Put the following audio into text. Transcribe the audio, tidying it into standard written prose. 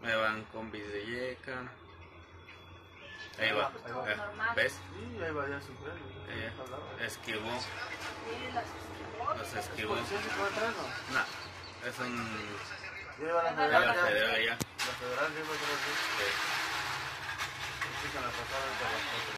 Me van combis de Yeca. Ahí va. ¿Ves? Sí, ahí va ya su freno. Esquivó. Sí, las esquivó. Los esquivó. ¿Sí se puede traer, no? No, es un... Ya iba la Ya federal, la ya. federal ya. La federal ya iba a traer. Sí. Sí, que la pasada de